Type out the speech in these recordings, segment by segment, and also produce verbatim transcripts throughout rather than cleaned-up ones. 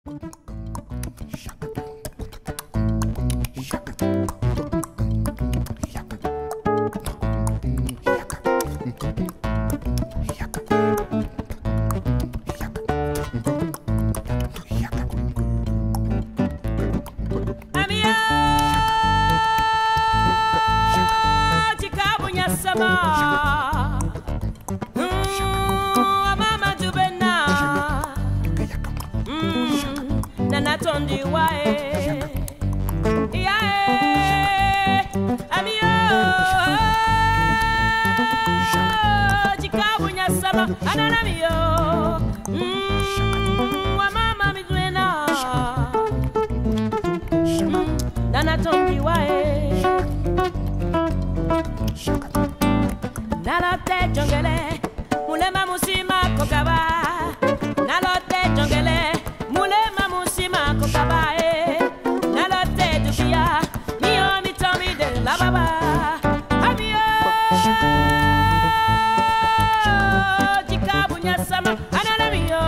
Tondi wae yeah amio jikabunya sama anana mio wa mama midwena nana tondi wae nalote jongele mulema musima kokaba nalote jongele mulema musima kokabae nalote dukia mio mitomi de la baba amio jikabunya sama anana mio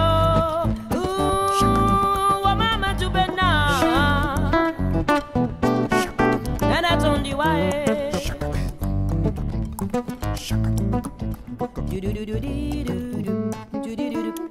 wa mama jubena nana tondi wae do do do do do do do do do.